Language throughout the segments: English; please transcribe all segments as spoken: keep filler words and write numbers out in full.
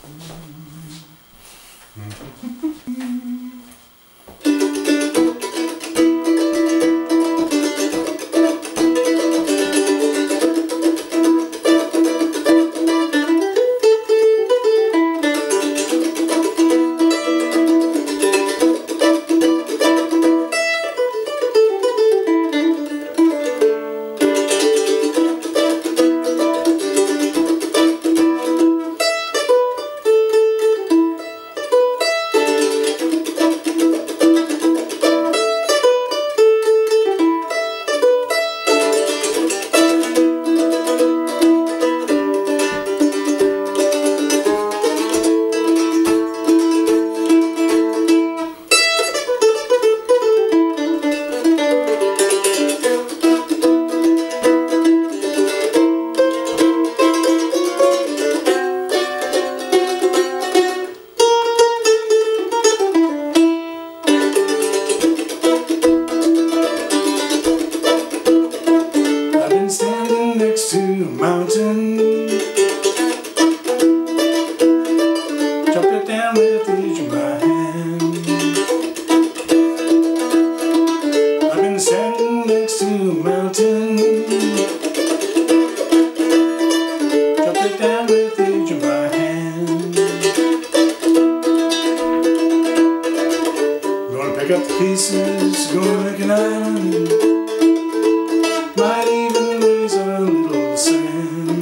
Pick up the pieces, gonna make an island. Might even raise a little sand.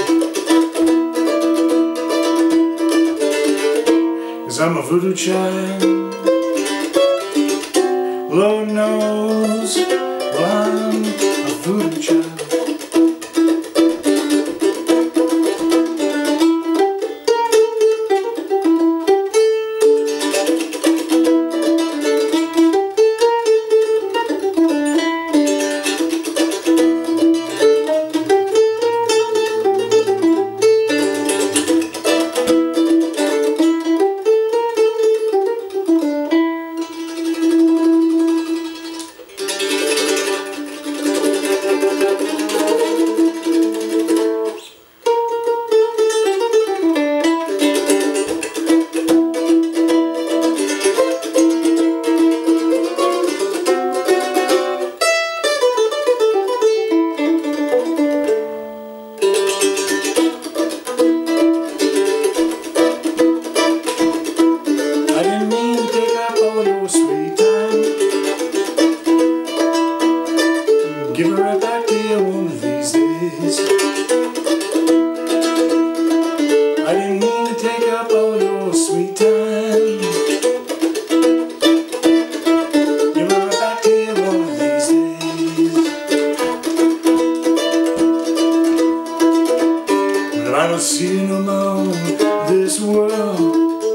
'Cause I'm a voodoo child. Lord knows, well, I'm a voodoo child. Give her right back to you one of these days. I didn't mean to take up all your sweet time. Give her right back to you one of these days. But if I don't see you no more in this world,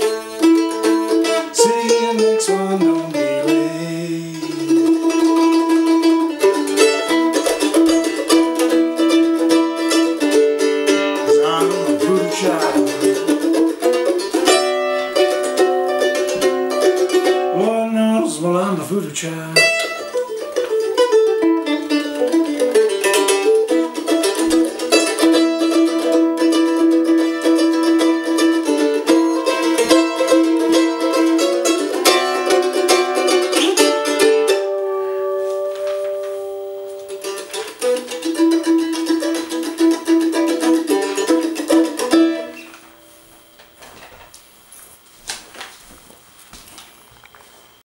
see you next one, don't be late. Lord knows, well, I'm a voodoo child.